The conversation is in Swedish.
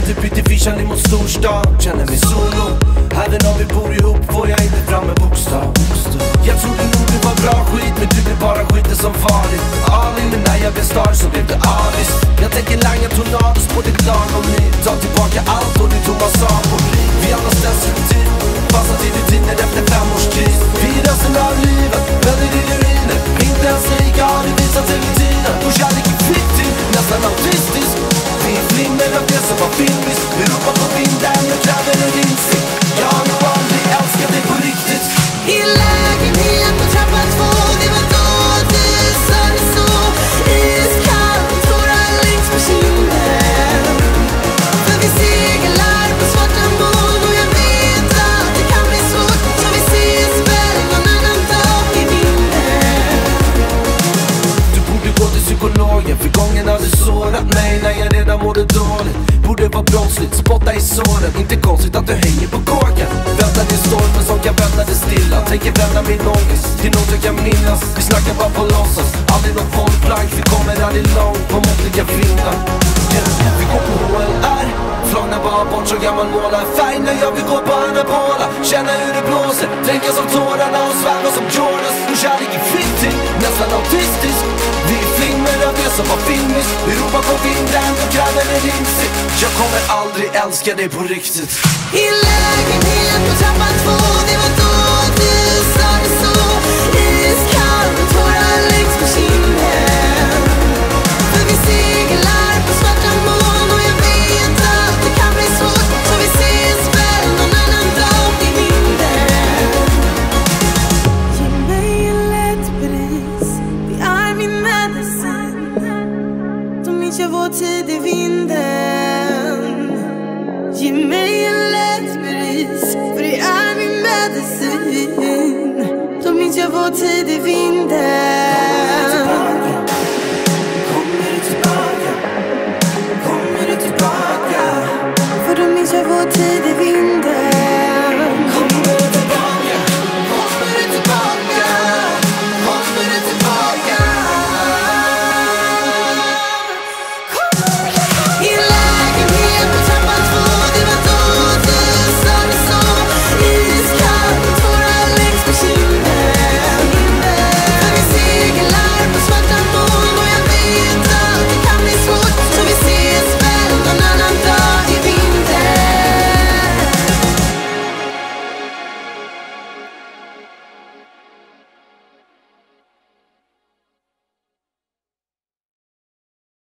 typ inte vision mot storstad. Känner mig solo, även om vi bor ihop får jag inte fram en bokstav. Jag trodde nog det var bra skit, men du blev bara skiten som vanligt. All in, men när jag blev star så blev det avis. Jag tänker langa tornados på ditt lag om ni tar tillbaka allt och du tog oss av på bli. Vi alla ställs rutin, fastnat i rutiner efter 5 års kris. Vi är resten av livet, väldigt i uriner. Inte ens lika har det visat sig rutiner. Och kärlek är fiktiv, nästan autistisk. Vi är flimmer av det som var filmiskt. Vi ropar på vinden, jag kräver en insikt. Jag har nog aldrig älskat dig på riktigt. I lägenhet på trappan 2, det var då du sa det så. Iskallt, tårar längs på kinden. För vi seglar på svarta moln och jag vet att det kan bli svårt. Så vi ses väl någon annan dag i vinden. Du borde gå till psykologen, för gången hade sårat mig när jag redan mådde dåligt. Borde vara brottsligt, spotta i såren. Inte konstigt att du hänger på kåken. Väntar i stormen som kan vända det stilla. Tänker vända min ångest till något jag kan minnas. Vi snackar bara på låtsas, aldrig någon folkplank. Vi kommer aldrig långt på måttliga vindar. Vi går på HLR, flagnar bara bort så gammal målar färg när jag vill gå på anabola. Känna hur det blåser, dränka som tårarna och sväva som Jordans. Och kärlek är fiktiv, nästan autistisk. Vi är flimmer av det som var filmiskt. Vi ropar på vinden och kräver en insikt. Jag kommer aldrig älska dig på riktigt. I lägenhet på trappan 2, det var då du sa det så. Iskallt, tårar längs på kinden. För vi seglar på svarta moln och jag vet att det kan bli svårt. Så vi ses väl någon annan dag i vinden. Ge mig en lätt bris, det är min medicin. Då minns jag vår tid i vinden. Ge mig en lätt bris, för det är min medicin. Då minns jag vår tid i vinden. Kommer du tillbaka? Kommer du tillbaka? För då minns jag vår tid i vinden.